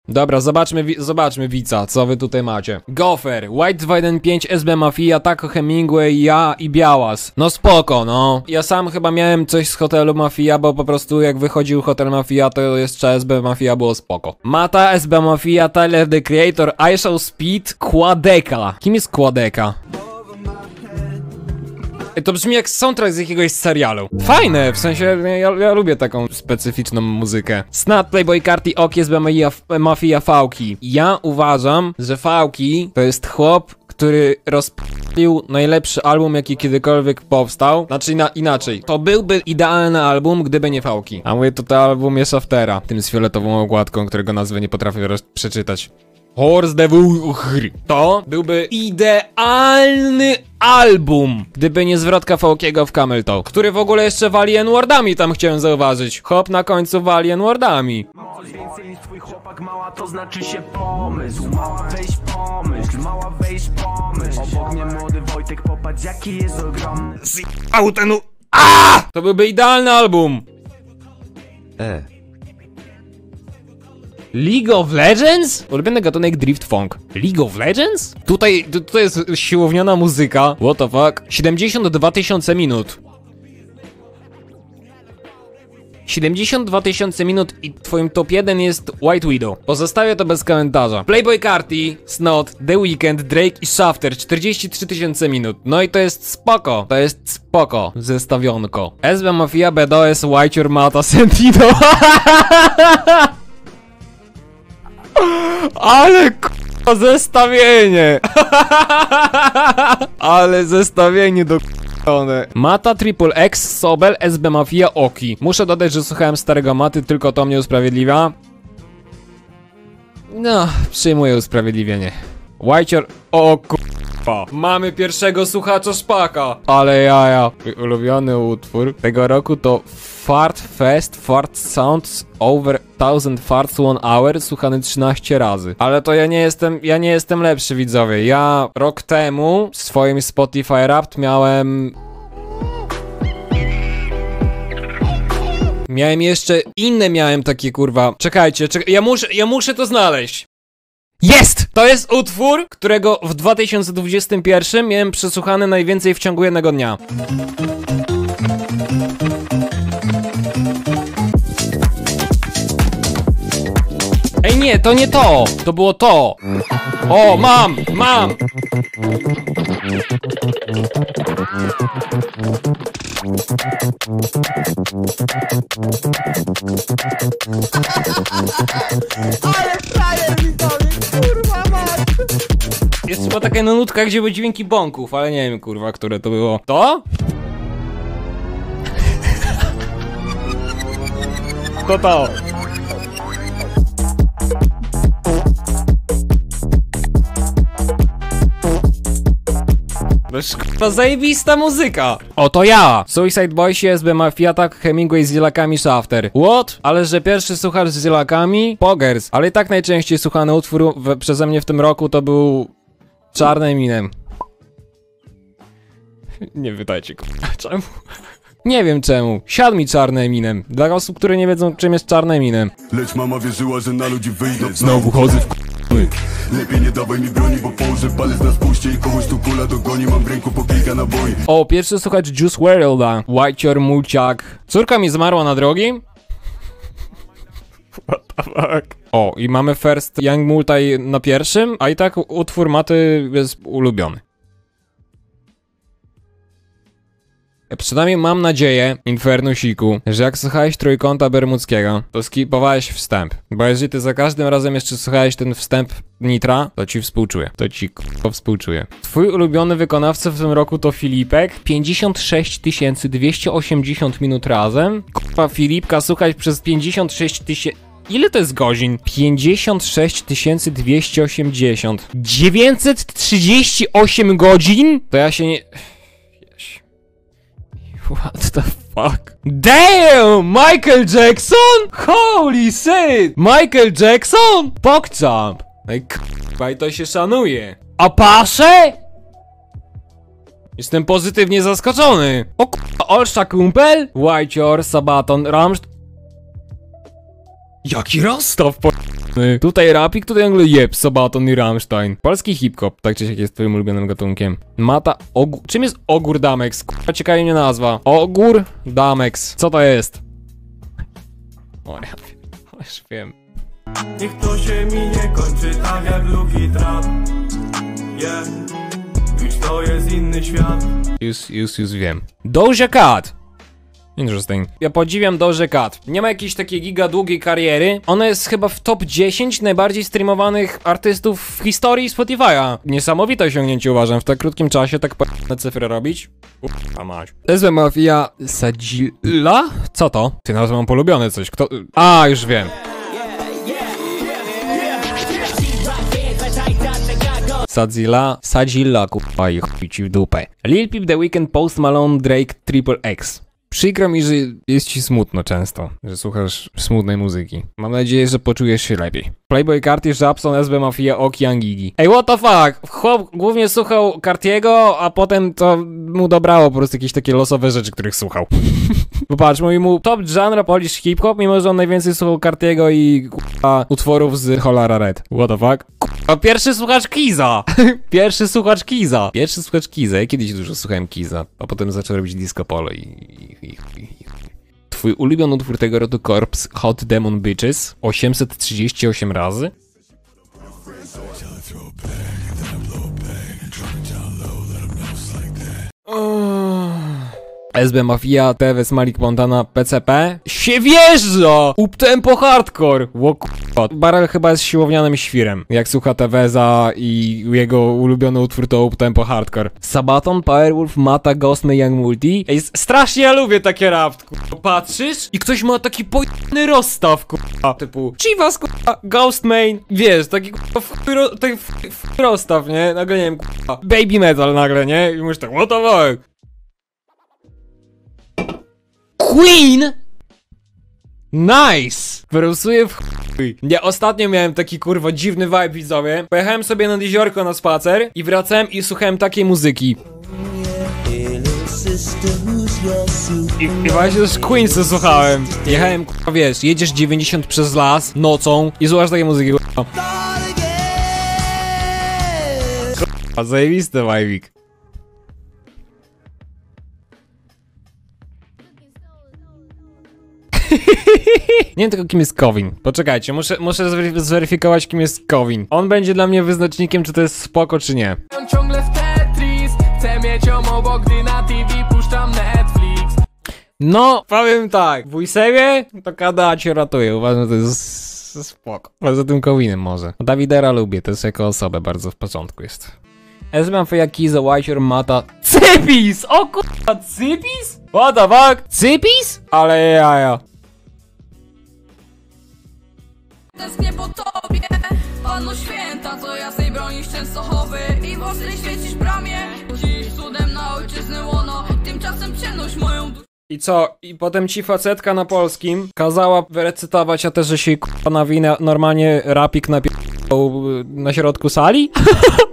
Dobra, zobaczmy Wica, co wy tutaj macie. Gofer, White 215, SB Mafia, Taco Hemingway, ja i Białas. No spoko, no. Ja sam chyba miałem coś z hotelu Mafia, bo po prostu jak wychodził hotel Mafia, to jeszcze SB Mafia było spoko. Mata, SB Mafia, Tyler the Creator, iShow Speed, Quadeka. Kim jest Quadeka? To brzmi jak soundtrack z jakiegoś serialu. Fajne, w sensie ja lubię taką specyficzną muzykę. Snat, Playboy Carti, Oki, SB Mafia, Fałki. Ja uważam, że Fałki to jest chłop, który rozpalił najlepszy album, jaki kiedykolwiek powstał. Znaczy inaczej. To byłby idealny album, gdyby nie Fałki. A mówię, to album jest Aftera. Tym z fioletową okładką, którego nazwy nie potrafię przeczytać. Horse Devil. To byłby idealny album, gdyby nie zwrotka Fałkiego w Camel Toe, który w ogóle jeszcze wali N-wordami, tam chciałem zauważyć. Hop na końcu wali N-wordami. Coś więcej niż twój chłopak, mała, to znaczy się pomysł. Mała, weź pomyśl, mała, weź pomyśl. Obok mnie młody Wojtek, popatrz jaki jest ogromny. To byłby idealny album. League of Legends? Ulubiony gatunek Drift Funk. League of Legends? Tutaj jest siłowniona muzyka. What the fuck? 72 000 minut. 72 000 minut i twoim top 1 jest White Widow. Pozostawię to bez komentarza. Playboy Carti, Snot, The Weeknd, Drake i Shafter 43 000 minut. No i to jest spoko. To jest spoko. Zestawionko. SB Mafia, BDOS, White Mata, Sentino. Ale k***a zestawienie. Ale zestawienie do k***one. Mata, Triple X, Sobel, SB Mafia, Oki. Muszę dodać, że słuchałem starego Maty, tylko to mnie usprawiedliwia. No, przyjmuję usprawiedliwienie. White, o k***a. Mamy pierwszego słuchacza szpaka. Ale jaja. Ulubiony utwór tego roku to Fart Fest, Fart Sounds Over 1000 Farts 1 Hour, słuchany 13 razy. Ale to ja nie jestem lepszy, widzowie. Ja rok temu w swoim Spotify Wrapped miałem jeszcze inne, miałem takie kurwa. Czekajcie, ja muszę to znaleźć. Jest! To jest utwór, którego w 2021 miałem przesłuchany najwięcej w ciągu jednego dnia. Ej nie, to nie to! To było to! O, mam! Ale frajer mi to, kurwa mać! Jest chyba taka nutka, gdzie były dźwięki bąków, ale nie wiem kurwa, które to było. To? To. To zajebista muzyka. Oto ja. Suicide Boys, SB Mafia, Taco Hemingway z zielakami, Shafter. What? Ale że pierwszy słuchacz z zielakami? Poggers. Ale i tak najczęściej słuchany utwór przeze mnie w tym roku to był Czarny Eminem. Nie pytajcie, czemu? Nie wiem czemu. Siadł mi Czarny Eminem. Dla osób, które nie wiedzą, czym jest Czarny Eminem. Lecz mama wierzyła, że na ludzi wyjdę. Znowu chodzę w Lepiej nie dawaj mi broni, bo położę palec na spuście i kogoś tu kula dogoni. Mam w ręku po kilka naboi. O, pierwszy słuchacz Juice WRLD. White Mulciak. Córka mi zmarła na drogi? What the fuck? O, i mamy First Young Multi na pierwszym, a i tak utwór Maty jest ulubiony. Przynajmniej mam nadzieję, Infernusiku, że jak słuchałeś Trójkąta Bermudzkiego, to skipowałeś wstęp. Bo jeżeli ty za każdym razem jeszcze słuchałeś ten wstęp Nitra, to ci współczuję. To ci współczuję. Twój ulubiony wykonawca w tym roku to Filipek. 56 280 minut razem. Kurwa, Filipka słuchać przez 56 000... Ile to jest godzin? 56 280. 938 godzin? To ja się nie... What the fuck? Damn! Michael Jackson? Holy shit! Michael Jackson? PogChamp! Ej k***a, i to się szanuje. Apache? Jestem pozytywnie zaskoczony. O k***a, Olsza Kumpel? White Sabaton, Ramst... Jaki rozstaw po... p***ny. Tutaj rapik, tutaj nagle jeb, Sabaton i Rammstein. Polski hip-hop, tak czy siak jest twoim ulubionym gatunkiem. Mata ogór... Czym jest ogór Damex? Kurwa, ciekawie mnie nazwa. Ogór Damex. Co to jest? O, ja już wiem. Niech to się mi nie kończy tak jak Luki Trap. Yeah. Już to jest inny świat. Już wiem. Doja Cat. Interesting. Ja podziwiam Doja Cat. Nie ma jakiejś takiej giga długiej kariery. Ona jest chyba w top 10 najbardziej streamowanych artystów w historii Spotify'a. Niesamowite osiągnięcie uważam. W tak krótkim czasie tak p***ne cyfry robić. A mać. SB Mafia Sadzilla? Co to? Ty nawet mam polubione coś. Kto... A, już wiem. Sadzilla, kurwa i chuj ci w dupę. Lil Peep, The Weeknd, Post Malone, Drake, Triple X. Przykro mi, że jest ci smutno często, że słuchasz smutnej muzyki. Mam nadzieję, że poczujesz się lepiej. Playboy Carti, Żabson, SB Mafia, Ok, Young Gigi. Ej, what the fuck? Chłop głównie słuchał Cartiego, a potem to mu dobrało po prostu jakieś takie losowe rzeczy, których słuchał. Popatrz, mówi mu top genre Polish hip-hop, mimo że on najwięcej słuchał Cartiego i k***a utworów z Holara Red. What the fuck? K***a, pierwszy słuchacz Kiza! Pierwszy słuchacz Kiza! Ja kiedyś dużo słuchałem Kiza, a potem zaczął robić disco polo Twój ulubiony utwór tego roku Corpse Hot Demon Bitches 838 razy? SB Mafia, TVS, Malik Montana, PCP. Się wjeżdża! Uptempo hardcore! Barel chyba jest siłownianym świrem. Jak słucha TVS-a i jego ulubiony utwór to Uptempo hardcore. Sabaton, Powerwolf, Mata, Ghostman, Young Multi. Ej, strasznie ja lubię takie rap, kurwa. Patrzysz i ktoś ma taki pojemny rozstaw, kurwa. Typu Chivas, kurwa, Ghostman. Wiesz, taki kurwa rozstaw, nie? Nagle nie wiem, kurwa. Baby metal nagle, nie? I mówisz tak, what the fuck? Queen! Nice! Wyrusuję w chuj. Ja ostatnio miałem taki kurwa dziwny vibe, widzowie. Pojechałem sobie nad jeziorko na spacer i wracałem i słuchałem takiej muzyki. I właśnie też Queensa słuchałem. Jechałem, kurwa, wiesz, jedziesz 90 przez las nocą i słuchasz takiej muzyki, kurwa. Kurwa, zajebiste vibik. Nie wiem tylko kim jest Kowin. Poczekajcie, muszę zweryfikować kim jest Kowin. On będzie dla mnie wyznacznikiem, czy to jest spoko, czy nie. Ciągle w Tetris, chcę mieć ją obok, gdy na TV puszczam Netflix. No, powiem tak, w Ujsewie to Kada cię ratuje. Uważam, że to jest spoko. Poza tym Kowinem może. Dawidera lubię, to jest jako osobę bardzo w porządku jest. Ezman Fejakiza, Whitehair, Mata... Cypis! O kurwa, Cypis? What the fuck? Cypis? Ale jaja. Tęsknię po tobie, Panno Święta, co jasnej bronisz Częstochowy i w ostrej świecisz bramie. Musisz cudem na ojczyzny łono, tymczasem przenoś moją duszę. I co? I potem ci facetka na polskim kazała wyrecytować, a też, że się k***a nawinę normalnie rapik na środku sali?